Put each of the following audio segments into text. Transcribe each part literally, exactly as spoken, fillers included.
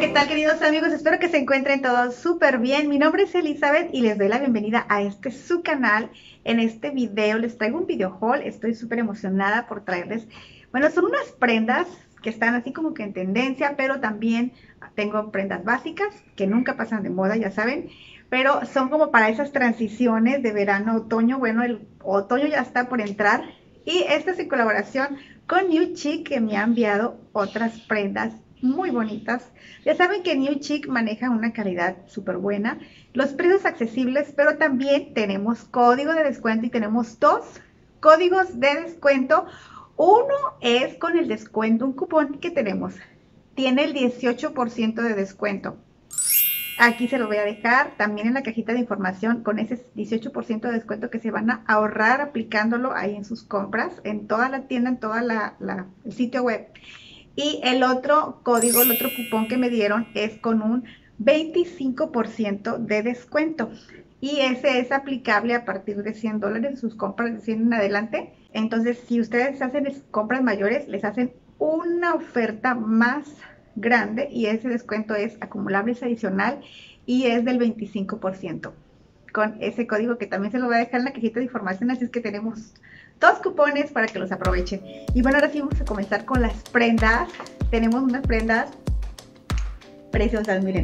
¿qué tal, queridos amigos? Espero que se encuentren todos súper bien. Mi nombre es Elizabeth y les doy la bienvenida a este su canal. En este video les traigo un video haul. Estoy súper emocionada por traerles, bueno, son unas prendas que están así como que en tendencia, pero también tengo prendas básicas que nunca pasan de moda, ya saben, pero son como para esas transiciones de verano a otoño. Bueno, el otoño ya está por entrar y esta es en colaboración con New Chic, que me ha enviado otras prendas muy bonitas. Ya saben que New Chic maneja una calidad súper buena, los precios accesibles, pero también tenemos código de descuento y tenemos dos códigos de descuento. Uno es con el descuento, un cupón que tenemos, tiene el dieciocho por ciento de descuento. Aquí se lo voy a dejar también en la cajita de información con ese dieciocho por ciento de descuento que se van a ahorrar aplicándolo ahí en sus compras, en toda la tienda, en toda la, la el sitio web. Y el otro código, el otro cupón que me dieron es con un veinticinco por ciento de descuento. Y ese es aplicable a partir de cien dólares, sus compras de cien en adelante. Entonces, si ustedes hacen compras mayores, les hacen una oferta más grande y ese descuento es acumulable, es adicional y es del veinticinco por ciento. Con ese código que también se lo voy a dejar en la cajita de información, así es que tenemos dos cupones para que los aprovechen. Y bueno, ahora sí vamos a comenzar con las prendas. Tenemos unas prendas preciosas, miren.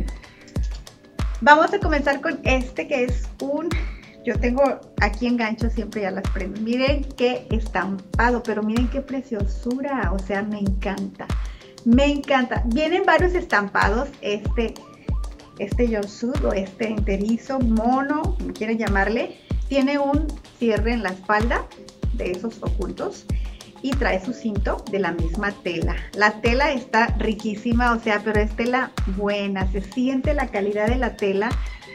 Vamos a comenzar con este que es un... Yo tengo aquí engancho siempre ya las prendas. Miren qué estampado, pero miren qué preciosura. O sea, me encanta. Me encanta. Vienen varios estampados. Este, este jumpsuit o este enterizo, mono, como quieran llamarle. Tiene un cierre en la espalda de esos ocultos y trae su cinto de la misma tela. La tela está riquísima, o sea, pero es tela buena, se siente la calidad de la tela,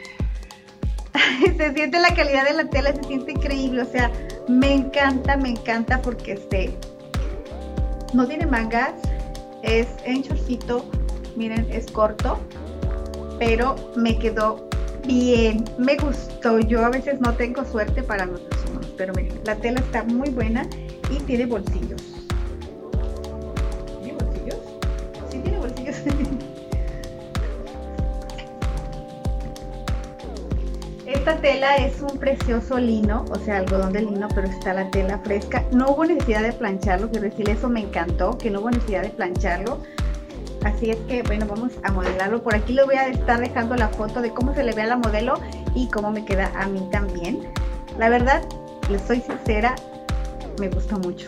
se siente la calidad de la tela, se siente increíble, o sea, me encanta, me encanta porque este no tiene mangas, es en shortcito, miren, es corto, pero me quedó bien, me gustó. Yo a veces no tengo suerte para los monos, pero miren, la tela está muy buena y tiene bolsillos. ¿Tiene bolsillos? Sí, tiene bolsillos. Esta tela es un precioso lino, o sea, algodón de lino, pero está la tela fresca. No hubo necesidad de plancharlo, quiero decir, eso me encantó, que no hubo necesidad de plancharlo. Así es que, bueno, vamos a modelarlo. Por aquí le voy a estar dejando la foto de cómo se le ve a la modelo y cómo me queda a mí también. La verdad, les soy sincera, me gustó mucho.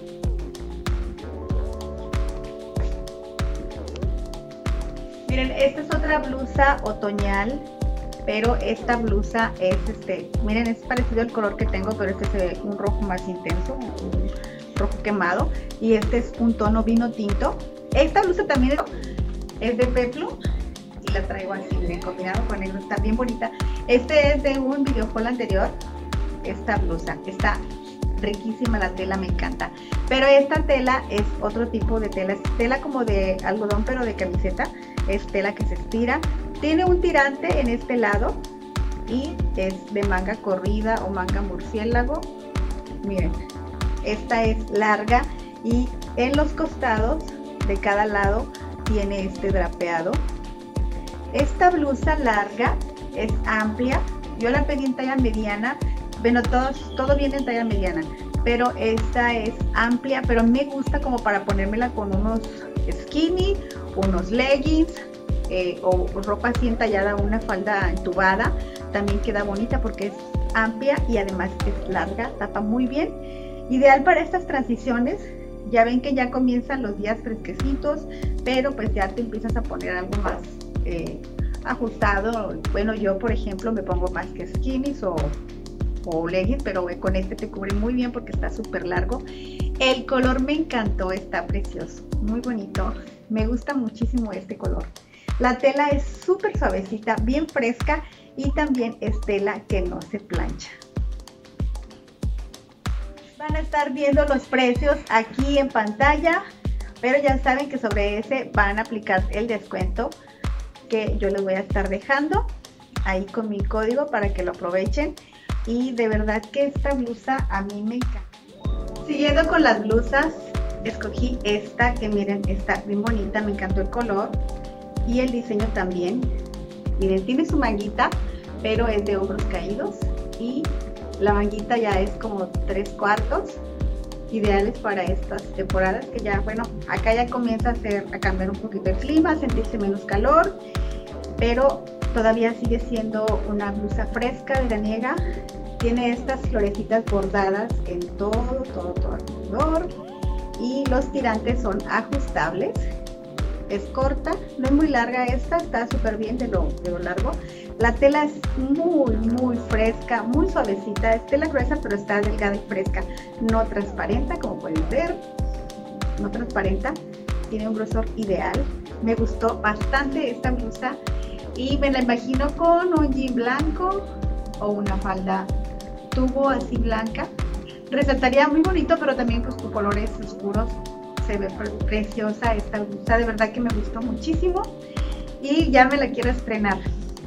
Miren, esta es otra blusa otoñal, pero esta blusa es, este, miren, es parecido al color que tengo, pero este se ve un rojo más intenso, un rojo quemado, y este es un tono vino tinto. Esta blusa también es de peplo y la traigo así, bien combinado con negro, está bien bonita. Este es de un video haul anterior, esta blusa, está riquísima la tela, me encanta. Pero esta tela es otro tipo de tela, es tela como de algodón pero de camiseta, es tela que se estira. Tiene un tirante en este lado y es de manga corrida o manga murciélago. Miren, esta es larga y en los costados de cada lado tiene este drapeado. Esta blusa larga es amplia, yo la pedí en talla mediana, bueno, todo, todo viene en talla mediana, pero esta es amplia, pero me gusta como para ponérmela con unos skinny, unos leggings eh, o ropa así entallada, una falda entubada, también queda bonita porque es amplia y además es larga, tapa muy bien, ideal para estas transiciones. Ya ven que ya comienzan los días fresquecitos, pero pues ya te empiezas a poner algo más eh, ajustado. Bueno, yo por ejemplo me pongo más que skinnies o, o leggings, pero con este te cubre muy bien porque está súper largo. El color me encantó, está precioso, muy bonito. Me gusta muchísimo este color. La tela es súper suavecita, bien fresca y también es tela que no se plancha. Van a estar viendo los precios aquí en pantalla, pero ya saben que sobre ese van a aplicar el descuento que yo les voy a estar dejando ahí con mi código para que lo aprovechen. Y de verdad que esta blusa a mí me encanta. Siguiendo con las blusas, escogí esta que miren, está bien bonita, me encantó el color. y el diseño también. Miren, tiene su manguita, pero es de hombros caídos y la manguita ya es como tres cuartos, ideales para estas temporadas que ya, bueno, acá ya comienza a, hacer, a cambiar un poquito el clima, a sentirse menos calor, pero todavía sigue siendo una blusa fresca, veraniega. Tiene estas florecitas bordadas en todo, todo, todo alrededor y los tirantes son ajustables. Es corta, no es muy larga esta, está súper bien de lo, de lo largo. La tela es muy, muy fresca, muy suavecita, es tela gruesa pero está delgada y fresca, no transparenta como pueden ver, no transparenta, tiene un grosor ideal. Me gustó bastante esta blusa y me la imagino con un jean blanco o una falda tubo así blanca. Resaltaría muy bonito, pero también pues con colores oscuros. Se ve preciosa esta blusa, de verdad que me gustó muchísimo y ya me la quiero estrenar.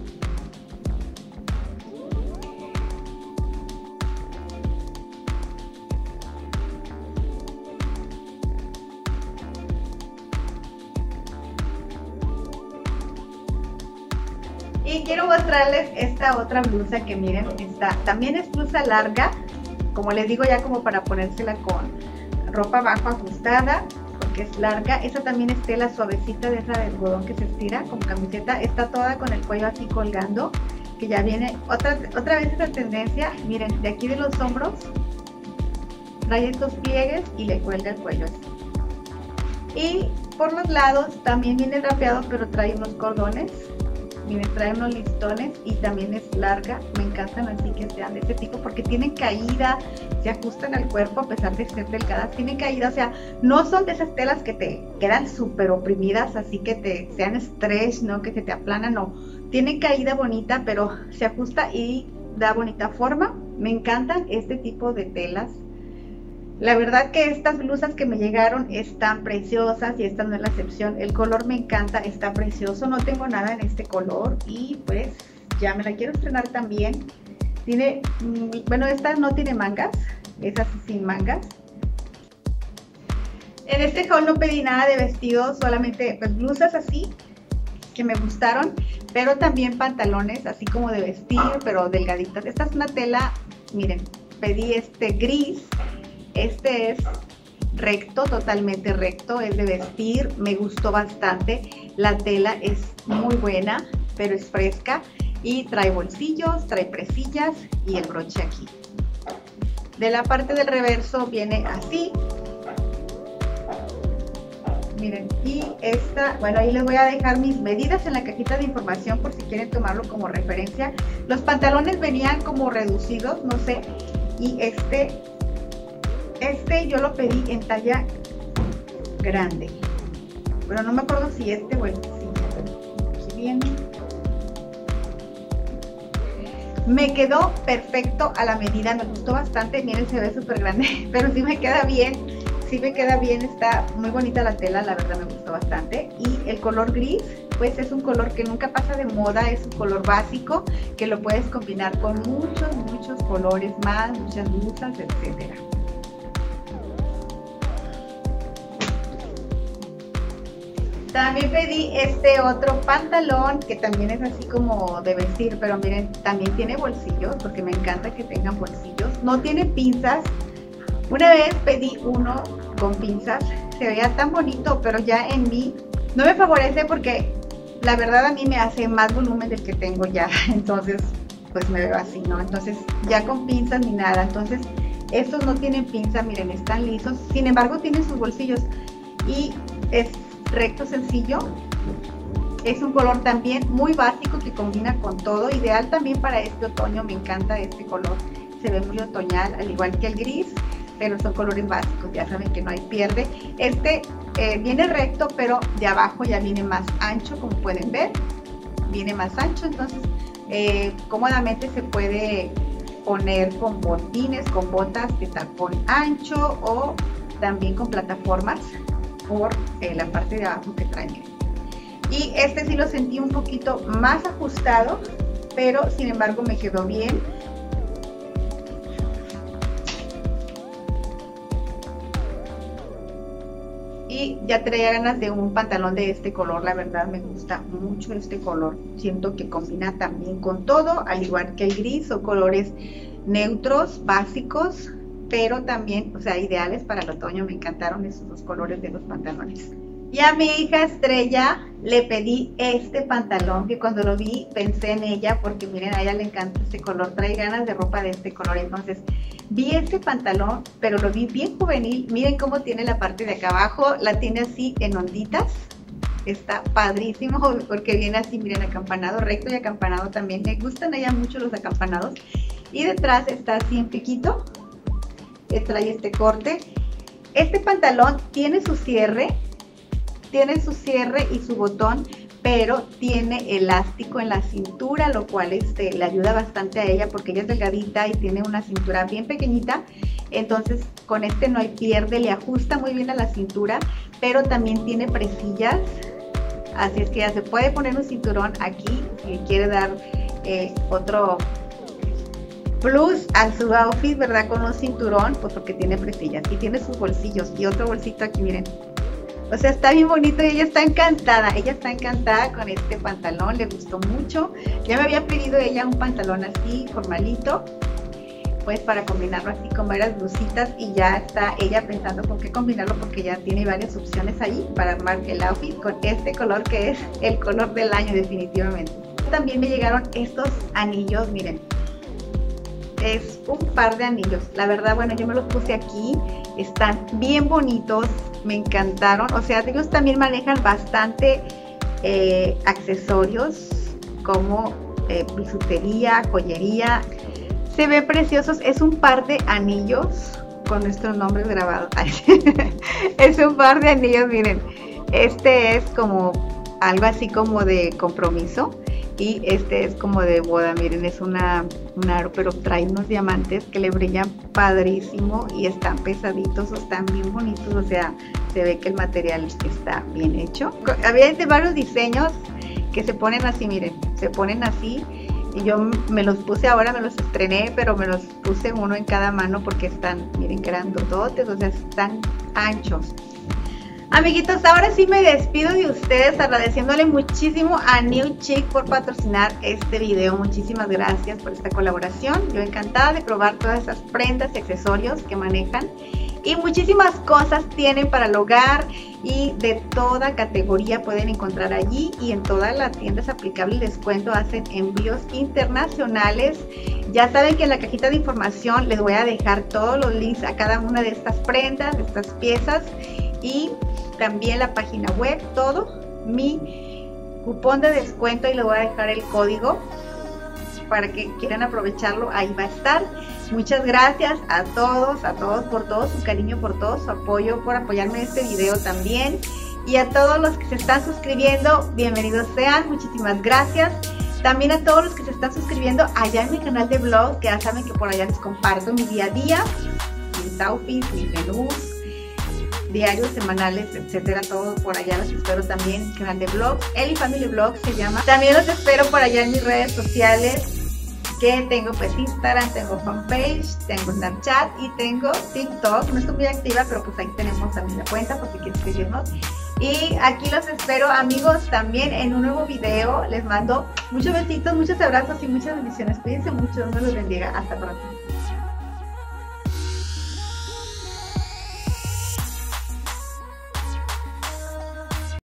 Y quiero mostrarles esta otra blusa que miren, está, también es blusa larga, como les digo, ya como para ponérsela con ropa abajo ajustada, porque es larga. Esa también es tela suavecita de esa de algodón que se estira como camiseta. Está toda con el cuello así colgando, que ya viene otra, otra vez esa tendencia. Miren, de aquí de los hombros trae estos pliegues y le cuelga el cuello así. Y por los lados también viene rapeado, pero trae unos cordones. Miren, trae unos listones y también es larga. Me encantan así que sean de este tipo porque tienen caída, se ajustan al cuerpo a pesar de ser delgadas, tienen caída, o sea, no son de esas telas que te quedan súper oprimidas, así que te sean stretch, ¿no? Que se te aplanan, no. Tienen caída bonita, pero se ajusta y da bonita forma. Me encantan este tipo de telas. La verdad que estas blusas que me llegaron están preciosas y esta no es la excepción. El color me encanta, está precioso. No tengo nada en este color y pues ya me la quiero estrenar también. Tiene, bueno, esta no tiene mangas, es así sin mangas. En este haul no pedí nada de vestidos, solamente pues blusas así que me gustaron, pero también pantalones así como de vestir, pero delgaditas. Esta es una tela, miren, pedí este gris. Este es recto, totalmente recto, es de vestir, me gustó bastante. La tela es muy buena, pero es fresca y trae bolsillos, trae presillas y el broche aquí. De la parte del reverso viene así. Miren, y esta, bueno, ahí les voy a dejar mis medidas en la cajita de información por si quieren tomarlo como referencia. Los pantalones venían como reducidos, no sé, y este... Este yo lo pedí en talla grande. Bueno, no me acuerdo si este o este. Sí, aquí viene. Me quedó perfecto a la medida, me gustó bastante. Miren, se ve súper grande, pero sí me queda bien. Sí me queda bien, está muy bonita la tela, la verdad me gustó bastante. Y el color gris, pues es un color que nunca pasa de moda, es un color básico que lo puedes combinar con muchos, muchos colores más, muchas blusas, etcétera. También pedí este otro pantalón que también es así como de vestir, pero miren, también tiene bolsillos porque me encanta que tengan bolsillos. No tiene pinzas. Una vez pedí uno con pinzas, se veía tan bonito, pero ya en mí no me favorece porque la verdad a mí me hace más volumen del que tengo ya. Entonces, pues me veo así, ¿no? Entonces, ya con pinzas ni nada. Entonces, estos no tienen pinza, miren, están lisos. Sin embargo, tienen sus bolsillos y es recto, sencillo. Es un color también muy básico que combina con todo, ideal también para este otoño. Me encanta este color, se ve muy otoñal, al igual que el gris, pero son colores básicos, ya saben que no hay pierde. Este eh, viene recto, pero de abajo ya viene más ancho, como pueden ver, viene más ancho, entonces eh, cómodamente se puede poner con botines, con botas de tacón ancho o también con plataformas por eh, la parte de abajo que trae. Y este sí lo sentí un poquito más ajustado, pero sin embargo me quedó bien. Y y ya traía ganas de un pantalón de este color. La verdad me gusta mucho este color, siento que combina también con todo, al igual que el gris, o colores neutros, básicos, pero también, o sea, ideales para el otoño. Me encantaron esos dos colores de los pantalones. Y a mi hija Estrella le pedí este pantalón, que cuando lo vi pensé en ella, porque miren, a ella le encanta este color, trae ganas de ropa de este color. Entonces vi este pantalón, pero lo vi bien juvenil. Miren cómo tiene la parte de acá abajo, la tiene así en onditas. Está padrísimo porque viene así, miren, acampanado recto y acampanado también. Me gustan a ella mucho los acampanados. Y detrás está así en piquito, trae este corte. Este pantalón tiene su cierre, tiene su cierre y su botón, pero tiene elástico en la cintura, lo cual este, le ayuda bastante a ella porque ella es delgadita y tiene una cintura bien pequeñita. Entonces con este no hay pierde, le ajusta muy bien a la cintura, pero también tiene presillas, así es que ya se puede poner un cinturón aquí si quiere dar eh, otro plus a su outfit, ¿verdad? Con un cinturón, pues porque tiene presillas y tiene sus bolsillos y otro bolsito aquí, miren. O sea, está bien bonito y ella está encantada, ella está encantada con este pantalón, le gustó mucho. Ya me había pedido ella un pantalón así, formalito, pues para combinarlo así con varias blusitas, y ya está ella pensando con qué combinarlo porque ya tiene varias opciones ahí para armar el outfit con este color que es el color del año definitivamente. También me llegaron estos anillos, miren. Es un par de anillos, la verdad, bueno, yo me los puse aquí, están bien bonitos, me encantaron. O sea, ellos también manejan bastante eh, accesorios como eh, bisutería, joyería, se ven preciosos. Es un par de anillos con nuestros nombres grabados. Es un par de anillos, miren, este es como algo así como de compromiso y este es como de boda. Miren, es una, un aro, pero trae unos diamantes que le brillan padrísimo y están pesaditos, están bien bonitos. O sea, se ve que el material está bien hecho. Había de varios diseños que se ponen así, miren, se ponen así, y yo me los puse ahora, me los estrené, pero me los puse uno en cada mano porque están, miren, grandototes, o sea, están anchos. Amiguitos, ahora sí me despido de ustedes agradeciéndole muchísimo a New Chic por patrocinar este video. Muchísimas gracias por esta colaboración. Yo encantada de probar todas esas prendas y accesorios que manejan. Y muchísimas cosas tienen para el hogar y de toda categoría pueden encontrar allí, y en todas las tiendas aplicable el descuento. Hacen envíos internacionales. Ya saben que en la cajita de información les voy a dejar todos los links a cada una de estas prendas, de estas piezas, y también la página web, todo, mi cupón de descuento, y le voy a dejar el código para que quieran aprovecharlo, ahí va a estar. Muchas gracias a todos, a todos por todo su cariño, por todo su apoyo, por apoyarme en este video también, y a todos los que se están suscribiendo, bienvenidos sean, muchísimas gracias. También a todos los que se están suscribiendo allá en mi canal de vlog, que ya saben que por allá les comparto mi día a día, mis outfits, mis menús diarios, semanales, etcétera, todo por allá. Los espero también en el canal de vlog, Eli Family Vlog se llama. También los espero por allá en mis redes sociales, que tengo pues Instagram, tengo fanpage, tengo Snapchat y tengo TikTok. No estoy muy activa, pero pues ahí tenemos también la cuenta por si quieren seguirnos. Y aquí los espero, amigos, también en un nuevo video. Les mando muchos besitos, muchos abrazos y muchas bendiciones. Cuídense mucho, Dios los bendiga. Hasta pronto.